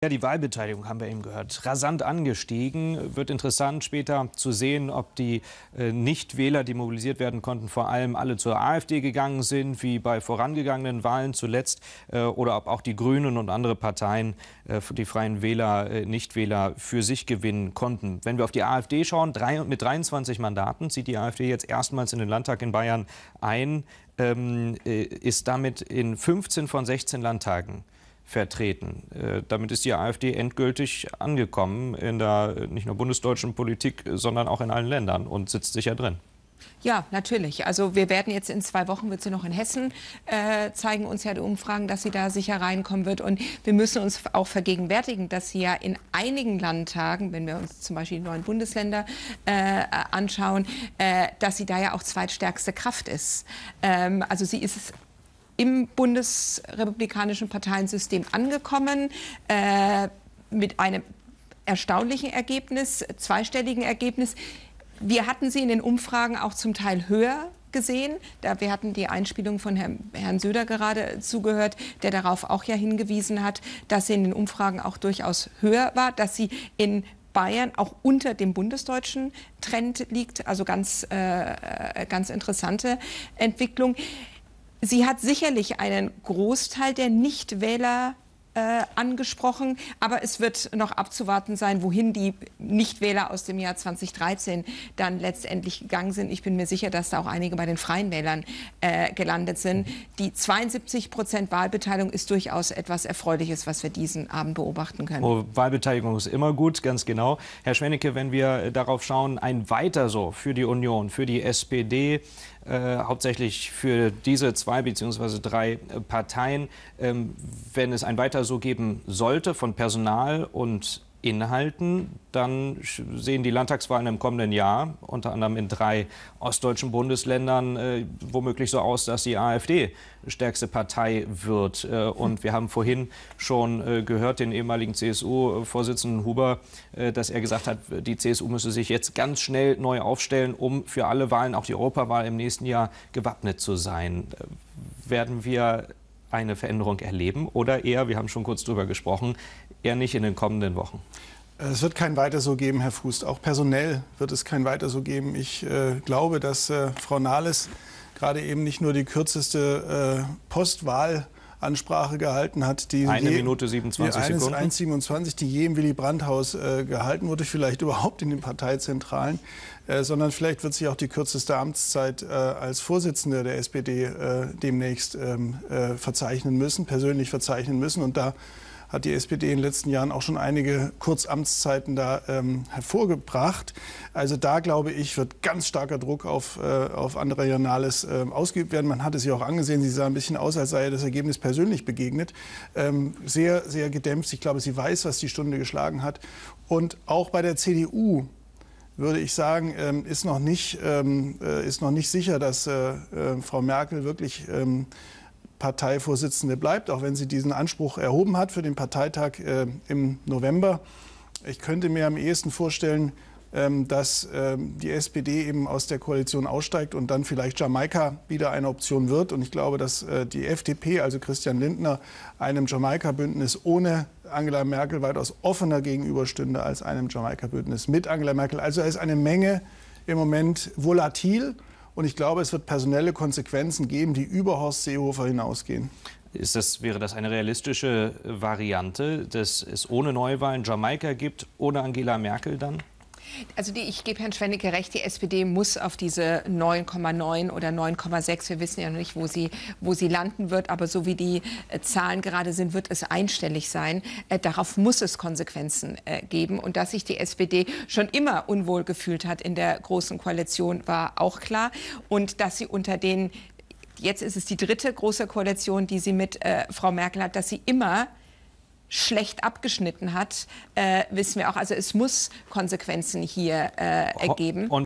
Ja, die Wahlbeteiligung haben wir eben gehört. Rasant angestiegen. Wird interessant später zu sehen, ob die Nichtwähler, die mobilisiert werden konnten, vor allem alle zur AfD gegangen sind, wie bei vorangegangenen Wahlen zuletzt, oder ob auch die Grünen und andere Parteien, die Freien Wähler, Nichtwähler für sich gewinnen konnten. Wenn wir auf die AfD schauen, mit 23 Mandaten zieht die AfD jetzt erstmals in den Landtag in Bayern ein, ist damit in 15 von 16 Landtagen vertreten. Damit ist die AfD endgültig angekommen in der nicht nur bundesdeutschen Politik, sondern auch in allen Ländern und sitzt sicher drin. Ja, natürlich. Also wir werden jetzt in 2 Wochen, wird sie noch in Hessen, zeigen uns ja die Umfragen, dass sie da sicher reinkommen wird. Und wir müssen uns auch vergegenwärtigen, dass sie ja in einigen Landtagen, wenn wir uns zum Beispiel die 9 Bundesländer anschauen, dass sie da ja auch zweitstärkste Kraft ist. Also sie ist im bundesrepublikanischen Parteiensystem angekommen, mit einem erstaunlichen Ergebnis, zweistelligen Ergebnis. Wir hatten sie in den Umfragen auch zum Teil höher gesehen. Wir hatten die Einspielung von Herrn Söder gerade zugehört, der darauf auch ja hingewiesen hat, dass sie in den Umfragen auch durchaus höher war, dass sie in Bayern auch unter dem bundesdeutschen Trend liegt. Also ganz interessante Entwicklung. Sie hat sicherlich einen Großteil der Nichtwähler angesprochen, aber es wird noch abzuwarten sein, wohin die Nichtwähler aus dem Jahr 2013 dann letztendlich gegangen sind. Ich bin mir sicher, dass da auch einige bei den Freien Wählern gelandet sind. Die 72% Wahlbeteiligung ist durchaus etwas Erfreuliches, was wir diesen Abend beobachten können. Oh, Wahlbeteiligung ist immer gut, ganz genau. Herr Schwennecke, wenn wir darauf schauen, ein Weiter so für die Union, für die SPD, hauptsächlich für diese 2 bzw. 3 Parteien, wenn es ein Weiter so geben sollte von Personal und Inhalten, dann sehen die Landtagswahlen im kommenden Jahr, unter anderem in 3 ostdeutschen Bundesländern, womöglich so aus, dass die AfD stärkste Partei wird. Und wir haben vorhin schon gehört, den ehemaligen CSU-Vorsitzenden Huber, dass er gesagt hat, die CSU müsse sich jetzt ganz schnell neu aufstellen, um für alle Wahlen, auch die Europawahl im nächsten Jahr, gewappnet zu sein. Werden wir eine Veränderung erleben oder eher, wir haben schon kurz drüber gesprochen, eher nicht in den kommenden Wochen? Es wird kein Weiter so geben, Herr Fuß. Auch personell wird es kein Weiter so geben. Ich glaube, dass Frau Nahles gerade eben nicht nur die kürzeste Postwahlansprache gehalten hat, die 1 Minute 27 Sekunden. 1,27, die je im Willy-Brandt-Haus gehalten wurde, vielleicht überhaupt in den Parteizentralen, sondern vielleicht wird sich auch die kürzeste Amtszeit als Vorsitzende der SPD demnächst verzeichnen müssen, persönlich verzeichnen müssen. Und da hat die SPD in den letzten Jahren auch schon einige Kurzamtszeiten da hervorgebracht. Also da, glaube ich, wird ganz starker Druck auf Andrea Nahles ausgeübt werden. Man hat es ja auch angesehen, sie sah ein bisschen aus, als sei ihr das Ergebnis persönlich begegnet. Sehr, sehr gedämpft. Ich glaube, sie weiß, was die Stunde geschlagen hat. Und auch bei der CDU würde ich sagen, ist noch nicht sicher, dass Frau Merkel wirklich Parteivorsitzende bleibt, auch wenn sie diesen Anspruch erhoben hat für den Parteitag im November. Ich könnte mir am ehesten vorstellen, dass die SPD eben aus der Koalition aussteigt und dann vielleicht Jamaika wieder eine Option wird. Und ich glaube, dass die FDP, also Christian Lindner, einem Jamaika-Bündnis ohne Angela Merkel weitaus offener gegenüberstünde als einem Jamaika-Bündnis mit Angela Merkel. Also es ist eine Menge im Moment volatil. Und ich glaube, es wird personelle Konsequenzen geben, die über Horst Seehofer hinausgehen. Wäre das eine realistische Variante, dass es ohne Neuwahlen Jamaika gibt, ohne Angela Merkel dann? Also ich gebe Herrn Schwennecke recht, die SPD muss auf diese 9,9 oder 9,6, wir wissen ja noch nicht, wo sie landen wird, aber so wie die Zahlen gerade sind, wird es einstellig sein. Darauf muss es Konsequenzen geben. Und dass sich die SPD schon immer unwohl gefühlt hat in der Großen Koalition, war auch klar. Und dass sie unter den, jetzt ist es die 3. große Koalition, die sie mit Frau Merkel hat, dass sie immer schlecht abgeschnitten hat, wissen wir auch. Also es muss Konsequenzen hier ergeben.